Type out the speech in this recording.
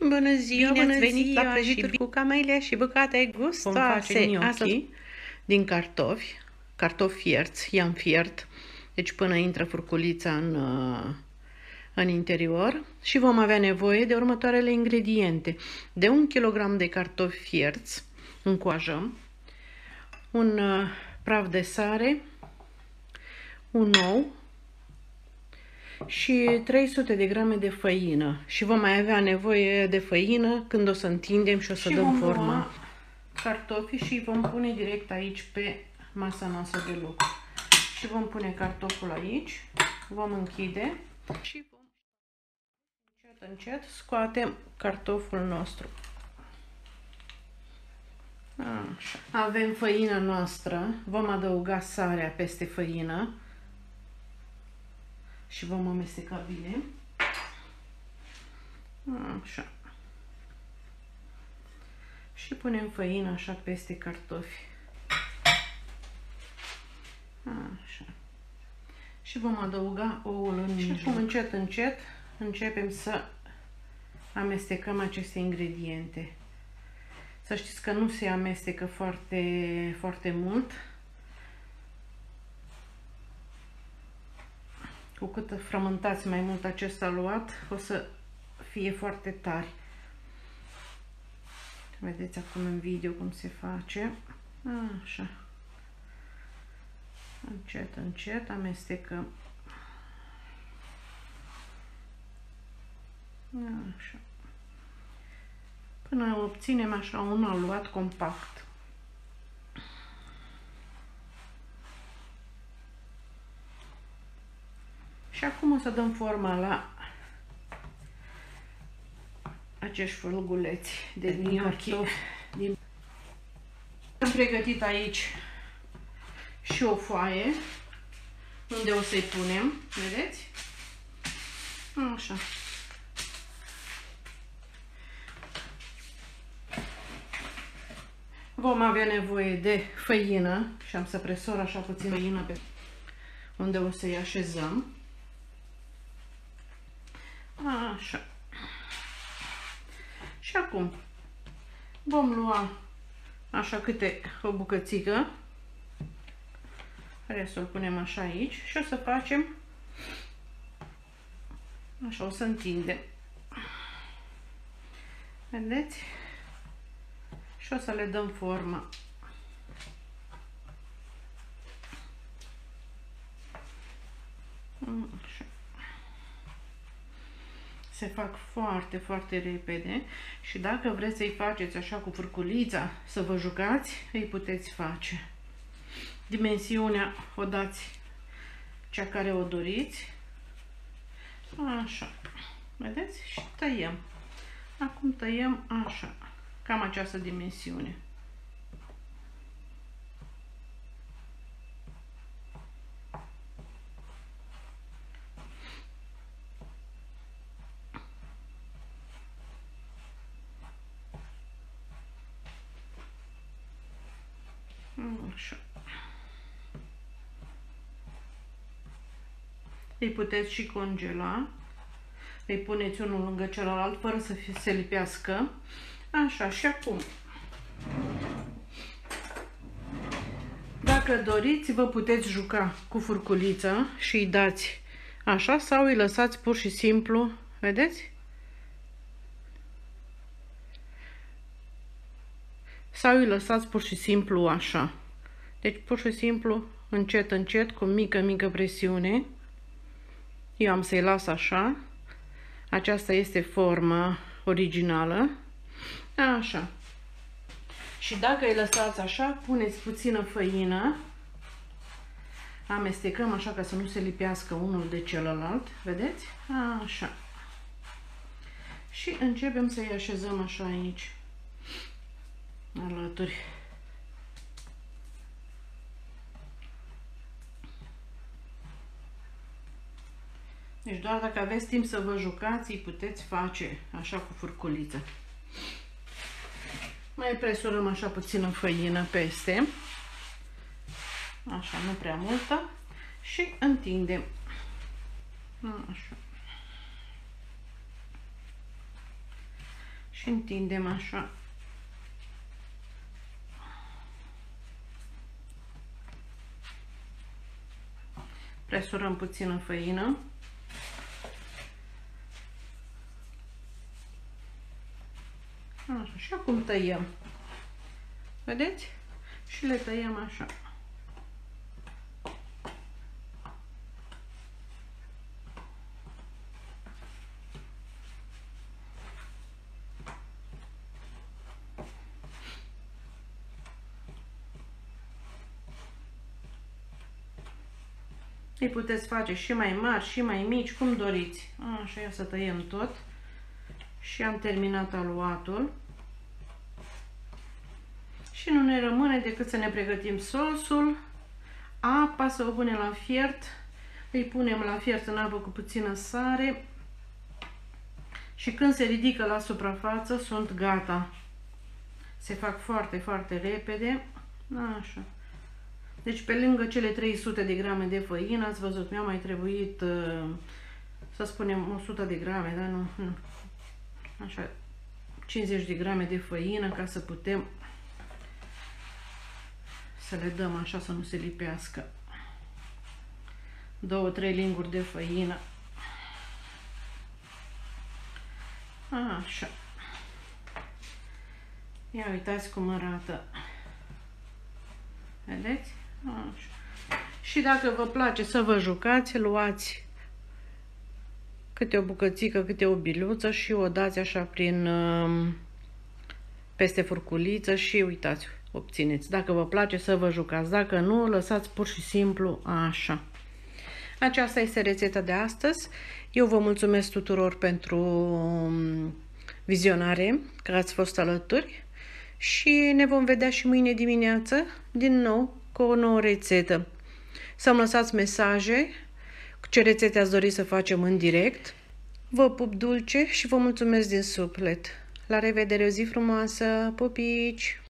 Bună ziua, bine ați venit la prăjituri cu camelia și bucate gustoase gnocchi din cartofi, cartofi fierți, i-am fiert, deci până intră furculița în interior și vom avea nevoie de următoarele ingrediente. De 1 kg de cartofi fierți în coajă, un praf de sare, un ou și 300 de grame de făină. Și vom mai avea nevoie de făină când o să întindem și o să dăm forma cartofii și îi vom pune direct aici pe masa noastră de lucru. Și vom pune cartoful aici, vom închide și vom încet scoatem cartoful nostru. Așa. Avem făina noastră, vom adăuga sarea peste făină și vom amesteca bine. Așa. Și punem făina așa peste cartofi. Așa. Și vom adăuga oul în mijloc. Și acum încet, încet începem să amestecăm aceste ingrediente. Să știți că nu se amestecă foarte mult. Cu cât frământați mai mult acest aluat, o să fie foarte tari. Vedeți acum în video cum se face. Așa. Încet, încet amestecăm. Așa. Până obținem așa un aluat compact. Și acum o să dăm forma la acești fâlguleți de gnocchi. Am pregătit aici și o foaie unde o să-i punem, vedeți? Așa. Vom avea nevoie de făină și am să presor așa puțin făină pe unde o să-i așezăm. Așa. Și acum vom lua așa câte o bucățică, care să o punem așa aici și o să facem așa, o să întindem. Vedeți? Și o să le dăm forma. Așa. Se fac foarte repede și dacă vreți să-i faceți așa cu furculița, să vă jucați, îi puteți face. Dimensiunea o dați cea care o doriți. Așa. Vedeți? Și tăiem. Acum tăiem așa. Cam această dimensiune. Așa. Îi puteți și congela. Îi puneți unul lângă celălalt fără să se lipească. Așa, și acum, dacă doriți, vă puteți juca cu furculița și îi dați așa sau îi lăsați pur și simplu, vedeți? Sau îi lăsați pur și simplu așa. Deci pur și simplu, încet, încet, cu mică presiune. Eu am să-i las așa. Aceasta este forma originală. Așa. Și dacă îi lăsați așa, puneți puțină făină. Amestecăm așa ca să nu se lipească unul de celălalt. Vedeți? Așa. Și începem să-i așezăm așa aici. Alături. Deci doar dacă aveți timp să vă jucați, îi puteți face așa cu furculița. Mai presurăm așa puțină făină peste. Așa, nu prea multă. Și întindem. Așa. și întindem așa. Presurăm puțină făină. Așa, și acum tăiem. Vedeți? Și le tăiem așa. Îi puteți face și mai mari, și mai mici, cum doriți. Așa, ia să tăiem tot. Și am terminat aluatul. Și nu ne rămâne decât să ne pregătim sosul. Apa să o punem la fiert. Îi punem la fiert în apă cu puțină sare. Și când se ridică la suprafață, sunt gata. Se fac foarte, foarte repede. Așa. Deci pe lângă cele 300 de grame de făină, ați văzut, mi-a mai trebuit, să spunem, 100 de grame, da? Nu. Așa, 50 de grame de făină ca să putem să le dăm așa să nu se lipească. 2-3 linguri de făină. Așa. Ia uitați cum arată. Vedeți? Așa. Și dacă vă place să vă jucați, luați câte o bucățică, câte o biluță și o dați așa prin peste furculiță și uitați, obțineți. Dacă vă place să vă jucați, dacă nu, lăsați pur și simplu așa. Aceasta este rețeta de astăzi. Eu vă mulțumesc tuturor pentru vizionare, că ați fost alături și ne vom vedea și mâine dimineață din nou cu o nouă rețetă. Să-mi lăsați mesaje cu ce rețete ați dori să facem în direct. Vă pup dulce și vă mulțumesc din suflet. La revedere, o zi frumoasă, pupici!